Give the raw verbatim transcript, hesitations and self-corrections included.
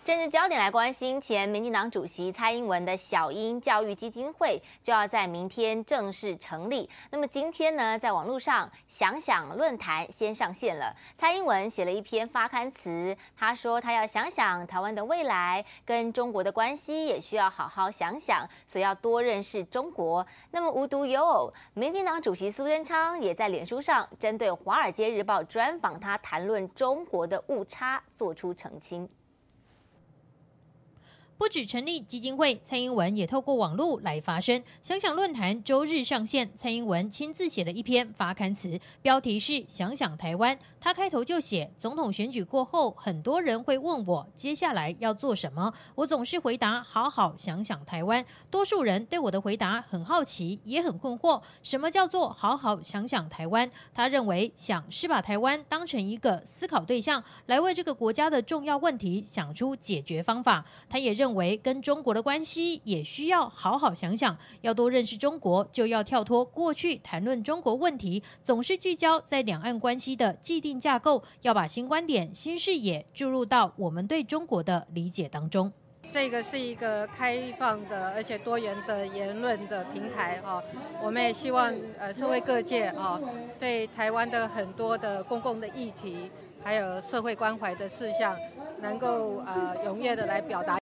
政治焦点来关心，前民进党主席蔡英文的小英教育基金会就要在明天正式成立。那么今天呢，在网络上想想论坛先上线了。蔡英文写了一篇发刊词，他说他要想想台湾的未来跟中国的关系，也需要好好想想，所以要多认识中国。那么无独有偶，民进党主席苏贞昌也在脸书上针对《华尔街日报》专访他，谈论中国的误差，做出澄清。 不止成立基金会，蔡英文也透过网络来发声。想想论坛周日上线，蔡英文亲自写了一篇发刊词，标题是“想想台湾”。他开头就写：总统选举过后，很多人会问我接下来要做什么，我总是回答：好好想想台湾。多数人对我的回答很好奇，也很困惑，什么叫做好好想想台湾？他认为，想是把台湾当成一个思考对象，来为这个国家的重要问题想出解决方法。他也认为。 认为跟中国的关系也需要好好想想，要多认识中国，就要跳脱过去谈论中国问题，总是聚焦在两岸关系的既定架构，要把新观点、新视野注入到我们对中国的理解当中。 这个是一个开放的而且多元的言论的平台哦，我们也希望呃社会各界哦对台湾的很多的公共的议题，还有社会关怀的事项，能够呃踊跃的来表达。